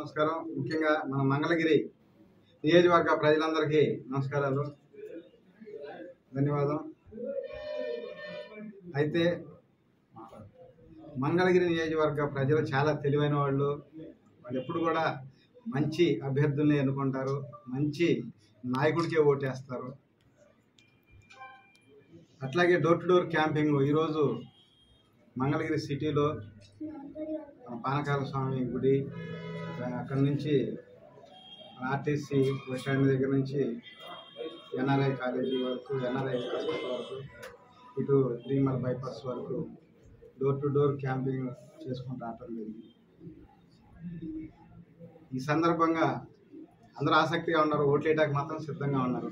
నమస్కారం. ముఖ్యంగా మన మంగళగిరి నియోజకవర్గ ప్రజలందరికీ నమస్కారాలు, ధన్యవాదం. అయితే మంగళగిరి నియోజకవర్గ ప్రజలు చాలా తెలివైన వాళ్ళు. వాళ్ళు ఎప్పుడు కూడా మంచి అభ్యర్థుల్ని ఎన్నుకుంటారు, మంచి నాయకుడికే ఓటేస్తారు. అట్లాగే డోర్ టు డోర్ క్యాంపింగ్ ఈరోజు మంగళగిరి సిటీలో పానకాల స్వామి గుడి, అక్కడి నుంచి ఆర్టీసీ బస్ స్టాండ్ దగ్గర నుంచి ఎన్ఆర్ఐ కాలేజీ వరకు, ఎన్ఆర్ఐ హాస్పిటల్ వరకు, ఇటు శ్రీమల్ బైపాస్ వరకు డోర్ టు డోర్ క్యాంపింగ్ చేసుకుంటూ రావటం జరిగింది. ఈ సందర్భంగా అందరూ ఆసక్తిగా ఉన్నారు, ఓట్లేయడానికి మాత్రం సిద్ధంగా ఉన్నారు.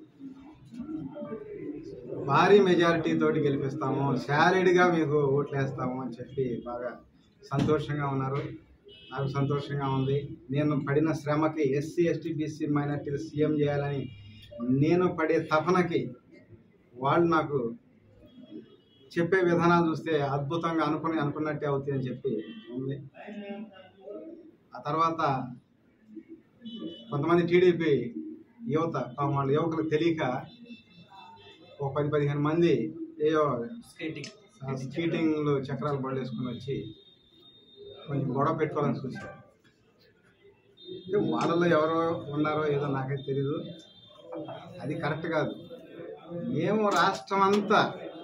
భారీ మెజారిటీ తోటి గెలిపిస్తాము, శాలిడ్గా మీకు ఓట్లేస్తాము అని చెప్పి బాగా సంతోషంగా ఉన్నారు. నాకు సంతోషంగా ఉంది. నేను పడిన శ్రమకి, ఎస్సీ ఎస్టీ బీసీ మైనార్టీలు సీఎం చేయాలని నేను పడే తపనకి వాళ్ళు నాకు చెప్పే విధానాలు చూస్తే అద్భుతంగా అనుకున్నట్టే అవుతాయి అని చెప్పి ఉంది. ఆ తర్వాత కొంతమంది టీడీపీ యువత, వాళ్ళ యువకులకు తెలియక ఒక 10-15 మంది ఏయో స్కీటింగ్లో చక్రాలు బళ్ళు వేసుకుని వచ్చి కొంచెం గొడవ పెట్టుకోవాలని చూశారు. వాళ్ళలో ఎవరో ఉన్నారో ఏదో నాకైతే తెలీదు, అది కరెక్ట్ కాదు. మేము రాష్ట్రం అంతా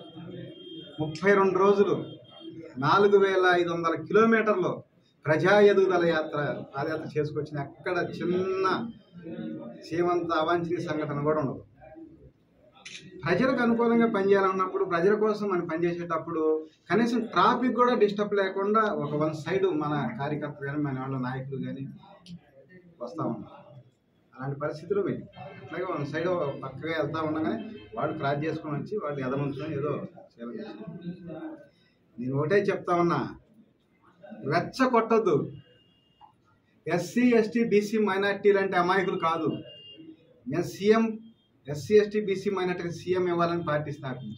32 రోజులు 4500 కిలోమీటర్లు ప్రజా ఎదుగుదల పాదయాత్ర చేసుకొచ్చిన అక్కడ చిన్న సీమంత అవాంఛనీయ సంఘటన కూడా ఉండదు. ప్రజలకు అనుకూలంగా పనిచేయాలన్నప్పుడు, ప్రజల కోసం మనం పనిచేసేటప్పుడు కనీసం ట్రాఫిక్ కూడా డిస్టర్బ్ లేకుండా ఒక వన్ సైడ్ మన కార్యకర్తలు కానీ, మన వాళ్ళ నాయకులు కానీ వస్తూ ఉన్నారు. అలాంటి పరిస్థితులు మేము అట్లాగే వన్ సైడ్ పక్కగా వెళ్తూ ఉండగానే వాళ్ళు క్రాస్ చేసుకొని వచ్చి వాళ్ళు ఎదమంచుకొని ఏదో చేయాలి. నేను ఒకటే చెప్తా ఉన్నా, రెచ్చ కొట్టద్దు. ఎస్సీ ఎస్టీ బీసీ మైనార్టీలు అంటే అమాయకులు కాదు. నేను CM SC ST BC minority CM ఇవ్వాలని పార్టీ స్థాపించి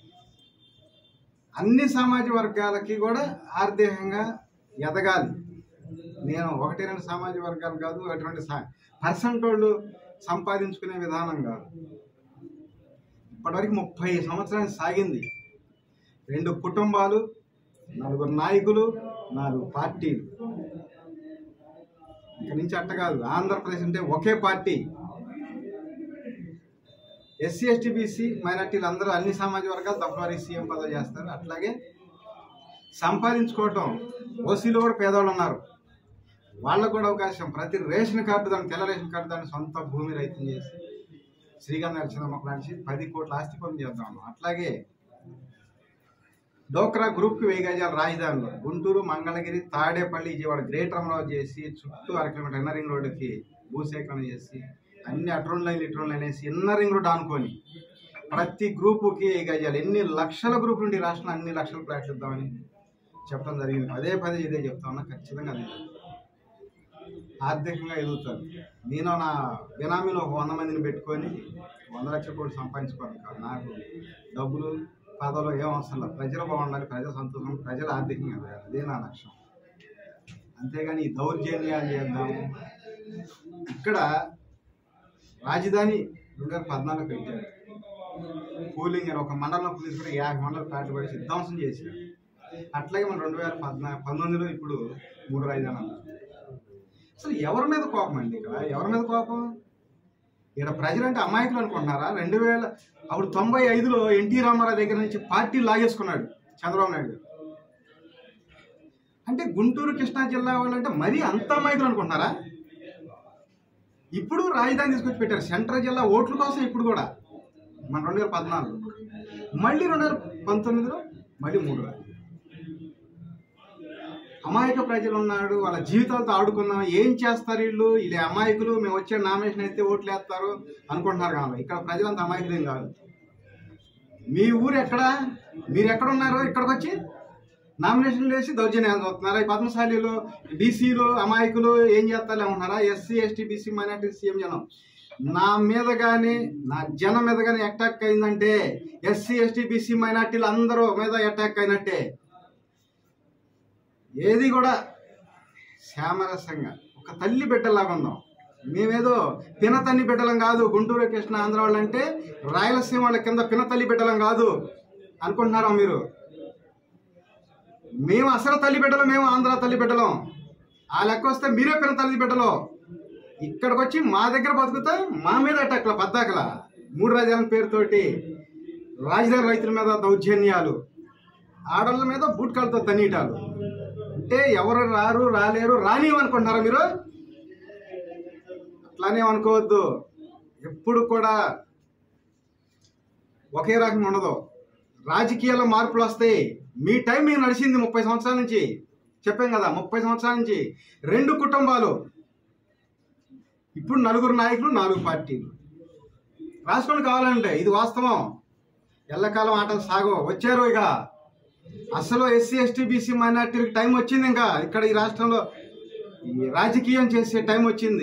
అన్ని సామాజిక వర్గాలకి కూడా ఆర్థికంగా ఎదగాలి. నేను 1-2 సామాజిక వర్గాలు కాదు, అటువంటి పర్సెంటోళ్ళు సంపాదించుకునే విధానం కాదు. ఇప్పటివరకు 30 సంవత్సరాలు సాగింది. 2 కుటుంబాలు, 4 నాయకులు, 4 పార్టీలు. ఇక్కడి నుంచి అట్ట కాదు. ఆంధ్రప్రదేశ్ అంటే ఒకే పార్టీ. ఎస్సీ ఎస్టీ బీసీ మైనార్టీలు అందరూ అన్ని సామాజిక వర్గాలు తప్పవారి సీఎం పదవి చేస్తారు. అట్లాగే సంపాదించుకోవటం, ఓసీలో కూడా పేదవాళ్ళు ఉన్నారు, వాళ్ళకు కూడా అవకాశం. ప్రతి రేషన్ కార్డు దాన్ని, తెల్ల రేషన్ కార్డు దాన్ని సొంత భూమి రైతులు చేసి శ్రీగంధ నరసింహ లాంటి 10 కోట్ల ఆస్తి పనులు చేద్దాం. అట్లాగే డోక్రా గ్రూప్కి 1000 గజాల రాజధానిలో గుంటూరు, మంగళగిరి, తాడేపల్లి, విజయవాడ గ్రేటర్ అమరావతి చేసి చుట్టూ 1 కిలోమీటర్ ఇన్నర్ రింగ్ రోడ్డుకి భూసేకరణ చేసి అన్ని అట్రోన్ లైన్లు ఇట్రోన్ లైన్ వేసి ఇన్నర్ రింగ్ రోడ్ అనుకొని ప్రతి గ్రూపుకి 1000 గజాలు, ఎన్ని లక్షల గ్రూపులు ఉండి రాష్ట్రంలో అన్ని లక్షల ఫ్లాట్లు ఇద్దామని చెప్పడం జరిగింది. పదే ఇదే చెప్తా ఉన్నా. ఖచ్చితంగా అది ఆర్థికంగా ఎదుగుతారు. నేను నా బినామీలో 100 మందిని పెట్టుకొని 100 లక్షల కోట్లు సంపాదించుకోవాలి కాదు. నాకు డబ్బులు పదవులు ఏం అవసరం లేదు. ప్రజలు బాగుండాలి, ప్రజల సంతోషం, ప్రజలు ఆర్థికంగా ఎదగాలి. అదే నా లక్ష్యం. అంతేగాని ఈ దౌర్జన్యాలు చేద్దాము. ఇక్కడ రాజధాని 2014 పెట్టారు. కూలింగ్ అని ఒక మండలంలో పోలీసు కూడా 50 మండలం పార్టీ పడి విధ్వంసం చేశారు. అట్లాగే మనం 2019లో ఇప్పుడు 3 రాజధానులు. అసలు ఎవరి మీద కోపం అండి? ఇక్కడ ఎవరి మీద కోపం? ఇక్కడ ప్రజలంటే అమాయకులు అనుకుంటున్నారా? 1995లో ఎన్టీ రామారావు దగ్గర నుంచి పార్టీ లాగేసుకున్నాడు చంద్రబాబు నాయుడు. అంటే గుంటూరు, కృష్ణా జిల్లా వాళ్ళంటే మరీ అంత అమాయకులు అనుకుంటున్నారా? ఇప్పుడు రాజధాని తీసుకొచ్చి పెట్టారు. సెంట్రల్ జిల్లా ఓట్ల కోసం ఇప్పుడు కూడా మన 2014, మళ్ళీ 2019లో మళ్ళీ 3 రాజధానులు. అమాయక ప్రజలు ఉన్నాడు, వాళ్ళ జీవితాలతో ఆడుకున్నాం. ఏం చేస్తారు వీళ్ళు అమాయకులు, మేము వచ్చే నామినేషన్ అయితే ఓట్లు వేస్తారు అనుకుంటున్నారు. కానీ ఇక్కడ ప్రజలంతా అమాయకులేం కాదు. మీ ఊరు ఎక్కడ, మీరు ఎక్కడున్నారో ఇక్కడికి వచ్చి నామినేషన్లు వేసి దౌర్జన్యాలు చూస్తున్నారా? ఈ పద్మశాలిలో బీసీలు అమాయకులు ఏం చేస్తారు ఏమన్నారా? SC ST BC minority CM జనం నా మీద కానీ, నా జనం మీద కానీ అటాక్ అయిందంటే ఎస్సీ ఎస్టీ బీసీ మైనార్టీలు అందరూ మీద అటాక్ అయినట్టే. ఏది కూడా సామరస్యంగా ఒక తల్లి బిడ్డలాగా ఉందాం. మేమేదో పినతల్లి బిడ్డలం కాదు. గుంటూరు కృష్ణ ఆంధ్ర వాళ్ళు అంటే రాయలసీమ వాళ్ళ కింద పినతల్లి బిడ్డలం కాదు అనుకుంటున్నారా మీరు? మేము అసలు తల్లి బిడ్డలం, మేము ఆంధ్ర తల్లి బిడ్డలం. ఆ లెక్క వస్తే మీరే పినతల్లి బిడ్డలు. ఇక్కడికి వచ్చి మా దగ్గర బతుకుతా మా మీద అటాక్ల పద్దాకల 3 రాజధానుల పేరుతోటి రాజధాని రైతుల మీద దౌర్జన్యాలు, ఆడళ్ళ మీద బూట్కాలతో తన్నీటాలు. అంటే ఎవరు రారు రాలేరు రానివనుకుంటున్నారా మీరు? అట్లానే అనుకోవద్దు. ఎప్పుడు కూడా ఒకే రకంగా ఉండదు. రాజకీయాల్లో మార్పులు వస్తాయి. మీ టైం మీకు నడిచింది 30 సంవత్సరాల నుంచి. చెప్పాం కదా, 30 సంవత్సరాల నుంచి 2 కుటుంబాలు, ఇప్పుడు 4 నాయకులు 4 పార్టీలు. రాసుకోండి కావాలంటే, ఇది వాస్తవం. ఎల్లకాలం ఆటలు సాగో. వచ్చారు ఇక అసలు ఎస్సీ ఎస్టీ బీసీ మైనార్టీలకు టైం వచ్చింది. ఇంకా ఇక్కడ ఈ రాష్ట్రంలో ఈ రాజకీయం చేసే టైం వచ్చింది.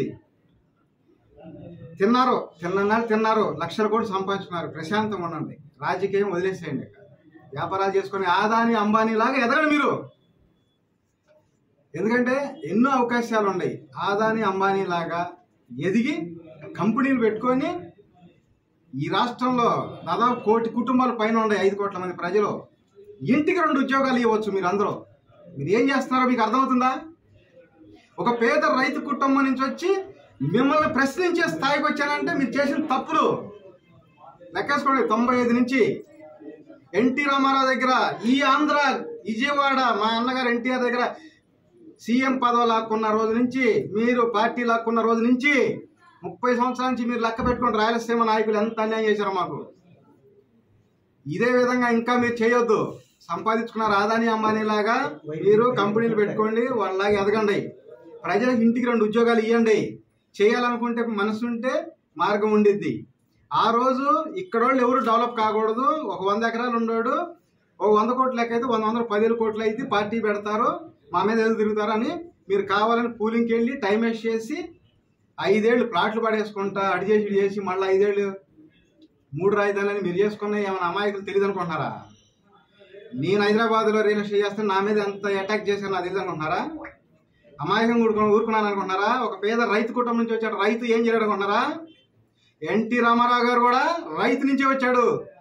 తిన్నారు, లక్షల కోట్లు సంపాదించుకున్నారు. ప్రశాంతంగా ఉండండి, రాజకీయం వదిలేసేయండి. వ్యాపారాలు చేసుకొని ఆదాని అంబానీ లాగా ఎదగండి మీరు. ఎందుకంటే ఎన్నో అవకాశాలు ఉన్నాయి. ఆదాని అంబానీ లాగా ఎదిగి కంపెనీలు పెట్టుకొని ఈ రాష్ట్రంలో దాదాపు 1 కోటి కుటుంబాల పైన ఉన్నాయి. 5 కోట్ల మంది ప్రజలు. ఇంటికి 2 ఉద్యోగాలు ఇవ్వచ్చు మీరు అందరూ. మీరు ఏం చేస్తున్నారో మీకు అర్థమవుతుందా? ఒక పేద రైతు కుటుంబం నుంచి వచ్చి మిమ్మల్ని ప్రశ్నించే స్థాయికి వచ్చానంటే మీరు చేసిన తప్పులు లెక్కేసుకోండి. 95 నుంచి ఎన్టీ రామారావు దగ్గర, ఈ ఆంధ్ర విజయవాడ మా అన్నగారు ఎన్టీఆర్ దగ్గర సీఎం పదవి లాక్కున్న రోజు నుంచి, మీరు పార్టీ లాక్కున్న రోజు నుంచి 30 సంవత్సరాల నుంచి మీరు లెక్క పెట్టుకోండి. రాయలసీమ నాయకులు ఎంత అన్యాయం చేశారో మాకు. ఇదే విధంగా ఇంకా మీరు చేయొద్దు. సంపాదించుకున్నారు ఆదాని అంబానీ లాగా మీరు కంపెనీలు పెట్టుకోండి, వాళ్ళలాగా ఎదగండి. ప్రజలకు ఇంటికి 2 ఉద్యోగాలు ఇవ్వండి. చేయాలనుకుంటే మనసు ఉంటే మార్గం ఉండిద్ది. ఆ రోజు ఇక్కడ వాళ్ళు ఎవరు డెవలప్ కాకూడదు. ఒక 100 ఎకరాలు ఉండోడు ఒక 100 కోట్ల లెక్క అయితే 100 10 కోట్లు అయితే పార్టీ పెడతారు, మా మీద ఎదురు తిరుగుతారని మీరు కావాలని పూలింగ్కి వెళ్ళి టైం వేస్ట్ చేసి 5 ఏళ్ళు ప్లాట్లు పడేసుకుంటా అడిచేసి చేసి మళ్ళీ 5 ఏళ్ళు 3 రాజధానులని మీరు చేసుకున్న ఏమైనా అమాయకులు తెలియదు అనుకుంటున్నారా? నేను హైదరాబాద్లో రియల్ ఎస్టేట్ చేస్తే నా మీద ఎంత అటాక్ చేశారు నాకు తెలియదు అనుకుంటున్నారా? అమాయకంగా ఊరుకున్నాను అనుకుంటున్నారా? ఒక పేద రైతు కుటుంబం నుంచి వచ్చాడు. రైతు ఏం చేయడం అనుకుంటున్నారా? ఎన్టీ రామారావు గారు కూడా రైతు నుంచే వచ్చాడు.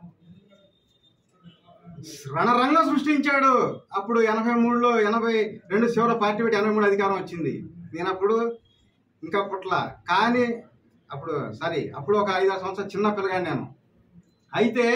రణరంగం సృష్టించాడు. అప్పుడు 83లో 82 చివర పార్టీ పెట్టి 83 అధికారం వచ్చింది. నేను అప్పుడు ఇంకా పుట్ల, కానీ అప్పుడు ఒక 5-6 సంవత్సరాలు చిన్న పిల్లగాని నేను. అయితే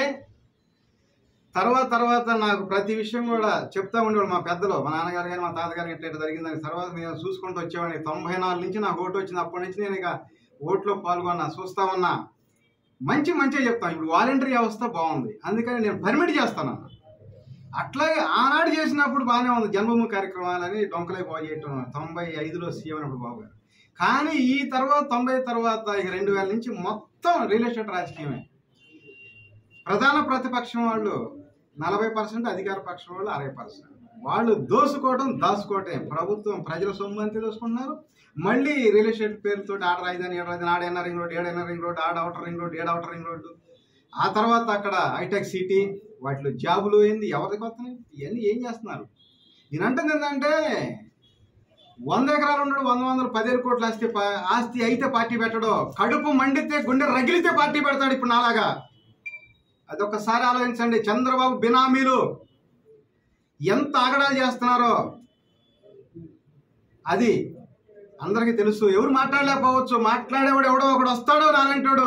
తర్వాత నాకు ప్రతి విషయం కూడా చెప్తా ఉండేవాడు మా పెద్దలు, మా నాన్నగారు కానీ మా తాతగారు ఎట్లా జరిగిందని. తర్వాత నేను చూసుకుంటూ వచ్చేవాడిని. 94 నుంచి నాకు ఓటు వచ్చింది. అప్పటి నుంచి నేను ఇక ఓట్లో పాల్గొన్నా, చూస్తా ఉన్నా. మంచిగా చెప్తాను. ఇప్పుడు వాలంటరీ వ్యవస్థ బాగుంది, అందుకని నేను పర్మిట్ చేస్తాను. అట్లాగే ఆనాడు చేసినప్పుడు బాగానే ఉంది. జన్మభూమి కార్యక్రమాలని డొంకలై బాగు చేయటం 95లో సీఎం అయినప్పుడు బాబు గారు. కానీ ఈ తర్వాత 90 తర్వాత ఇక 2000 నుంచి మొత్తం రియల్ ఎస్టేట్ రాజకీయమే. ప్రధాన ప్రతిపక్షం వాళ్ళు 40%, అధికార పక్షం వాళ్ళు 60%. వాళ్ళు దాచుకోవటం. ప్రభుత్వం ప్రజల సొమ్ము అంతే దోసుకుంటున్నారు. మళ్ళీ రియల్ ఎస్టేట్ పేరుతో ఆడ రాజధాని ఆడ inner ring road, ring road, ఆడ outer ring road, outer ring road. ఆ తర్వాత అక్కడ హైటెక్ సిటీ, వాటిలో జాబులు ఏంది, ఎవరికి వస్తున్నాయి, ఇవన్నీ ఏం చేస్తున్నారు? నేనంటుంది ఏంటంటే 100 ఎకరాలు ఉండడు, 100 10 కోట్ల ఆస్తి అయితే పార్టీ పెట్టడు. కడుపు మండితే గుండె రగిలితే పార్టీ పెడతాడు. ఇప్పుడు నాలాగా. అదొక్కసారి ఆలోచించండి. చంద్రబాబు బినామీలు ఎంత ఆగడాలు చేస్తున్నారో అది అందరికీ తెలుసు. ఎవరు మాట్లాడలేకపోవచ్చు. మాట్లాడేవాడు ఎవడో ఒకడు వస్తాడో నానంటాడు.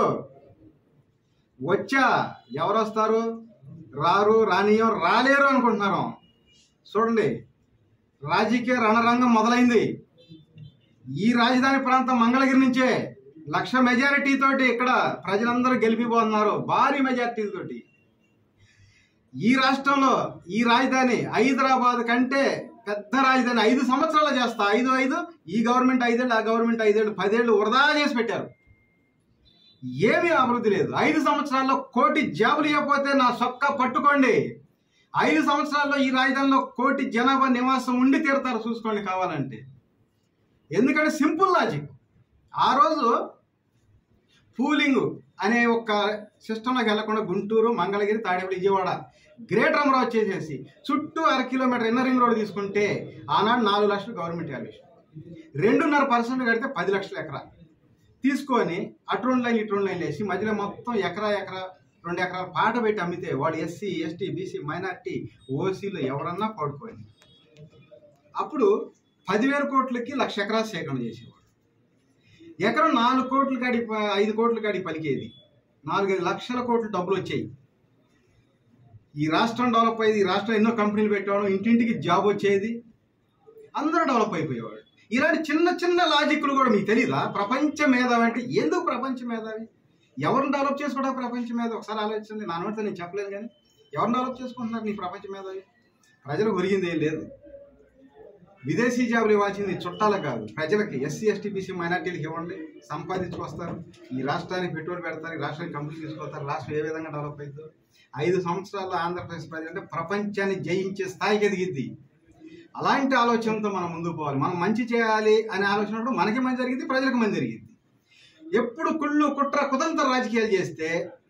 వచ్చా ఎవరు వస్తారు? రారు, రానియం, రాలేరు అనుకుంటున్నారు. చూడండి, రాజకీయ రణరంగం మొదలైంది. ఈ రాజధాని ప్రాంతం మంగళగిరి నుంచే 1,00,000 మెజారిటీ తోటి ఇక్కడ ప్రజలందరూ గెలిపిపోతున్నారు, భారీ మెజారిటీ తోటి. ఈ రాష్ట్రంలో ఈ రాజధాని హైదరాబాద్ కంటే పెద్ద రాజధాని 5 సంవత్సరాలు చేస్తా. 5 ఈ గవర్నమెంట్ 5 ఏళ్ళు, ఆ గవర్నమెంట్ 5 ఏళ్ళు, 10 ఏళ్ళు వృధా చేసి పెట్టారు. ఏమీ అభివృద్ధి లేదు. 5 సంవత్సరాల్లో 1 కోటి జాబులు ఇవ్వకపోతే నా సొక్క పట్టుకోండి. 5 సంవత్సరాల్లో ఈ రాజధానిలో 1 కోటి జనాభా నివాసం ఉండి తీరుతారు. చూసుకోండి కావాలంటే. ఎందుకంటే సింపుల్ లాజిక్. ఆ రోజు పూలింగ్ అనే ఒక సిస్టంలోకి వెళ్లకుండా గుంటూరు, మంగళగిరి, తాడేపల్లి, విజయవాడ, గ్రేటర్ అమరావతి చేసేసి చుట్టూ 1/2 కిలోమీటర్ ఇన్నర్ రింగ్ రోడ్ తీసుకుంటే ఆనాడు 4 లక్షలు గవర్నమెంట్ వాల్యుయేషన్. 2.5% కడితే 10 లక్షల ఎకరా తీసుకొని అటు 2 లైన్లు ఇటు 2 లైన్లు వేసి మధ్యలో మొత్తం ఎకరా 2 ఎకరాలు పాట పెట్టి అమ్మితే వాడు ఎస్సీ ఎస్టీ బీసీ మైనార్టీ ఓసీలు ఎవరన్నా పడుకోండి. అప్పుడు 10,000 కోట్లకి 1,00,000 ఎకరాలు సేకరణ చేసేవాడు. ఎకరం 4 కోట్ల కాడి 5 కోట్ల కాడి పలికేది. 4-5 లక్షల కోట్లు డబ్బులు వచ్చాయి. ఈ రాష్ట్రం డెవలప్ అయ్యేది. ఈ రాష్ట్రం ఎన్నో కంపెనీలు పెట్టేవాడు, ఇంటింటికి జాబ్ వచ్చేది, అందరూ డెవలప్ అయిపోయేవాడు. ఇలాంటి చిన్న చిన్న లాజిక్లు కూడా మీకు తెలీదా? ప్రపంచ మేధావి అంటే ఎందుకు ప్రపంచ మేధావి? ఎవరిని డెవలప్ చేసుకోవడానికి ప్రపంచ మేధావి? ఒకసారి ఆలోచించండి. నా నోటితో నేను చెప్పలేను, కానీ ఎవరిని డెవలప్ చేసుకుంటున్నారు నీ ప్రపంచ మేధావి? ప్రజలకు ఒరిగింది ఏం లేదు. విదేశీ జాబులు ఇవ్వాల్సింది చుట్టాలకు కాదు, ప్రజలకి. ఎస్సీ ఎస్టీ బీసీ మైనార్టీలకు ఇవ్వండి, సంపాదించుకొస్తారు, ఈ రాష్ట్రానికి పెట్టుబడి పెడతారు, ఈ రాష్ట్రానికి కంపెనీ తీసుకొస్తారు, రాష్ట్రం ఏ విధంగా డెవలప్ అవుతుందో. 5 సంవత్సరాల్లో ఆంధ్రప్రదేశ్ ప్రజలు అంటే ప్రపంచాన్ని జయించే స్థాయికి ఎదిగిద్ది. అలాంటి ఆలోచనతో మనం ముందుకు పోవాలి. మనం మంచి చేయాలి అనే ఆలోచన మనకి మంచి జరిగింది, ప్రజలకు మంచి జరిగింది. ఎప్పుడు కుళ్ళు కుట్ర కుతంత్ర రాజకీయాలు చేస్తే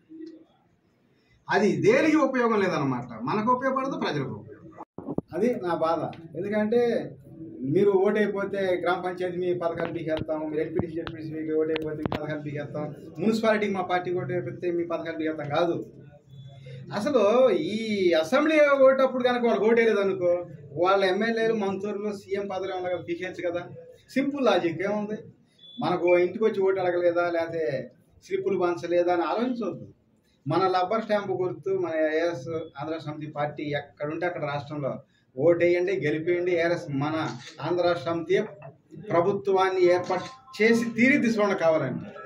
అది దేనికి ఉపయోగం లేదన్నమాట. మనకు ఉపయోగపడదు, ప్రజలకు ఉపయోగం. అది నా బాధ. ఎందుకంటే మీరు ఓటైపోతే గ్రామ పంచాయతీ మీ పథకాలు పీకేస్తాం, మీరు ఎల్పీటీసీ జెడ్పీటీసీ మీకు ఓటైపోతే మీ పథకాలు పీకేస్తాం, మున్సిపాలిటీకి మా పార్టీ ఓటైపోతే మీ పథకాలు పీకేస్తాం కాదు. అసలు ఈ అసెంబ్లీ ఓటప్పుడు కనుక వాళ్ళు ఓటేయలేదు అనుకో, వాళ్ళ ఎమ్మెల్యేలు మంత్రులు సీఎం పదవి ఏమన్నా పీకేయచ్చు కదా. Simple logic. ఏముంది, మనకు ఇంటికి వచ్చి ఓటు అడగలేదా, లేకపోతే స్లిప్పులు పంచలేదా అని ఆలోచించవద్దు. మన రబ్బర్ స్టాంపు గుర్తు మన ఏఎస్ ఆంధ్ర సమితి పార్టీ ఎక్కడుంటే అక్కడ రాష్ట్రంలో ఓటేయండి, గెలిపేయండి. ఏఎస్ మన ఆంధ్ర సమితి ప్రభుత్వాన్ని ఏర్పాటు చేసి తీరి తీసుకోవడం కావాలండి.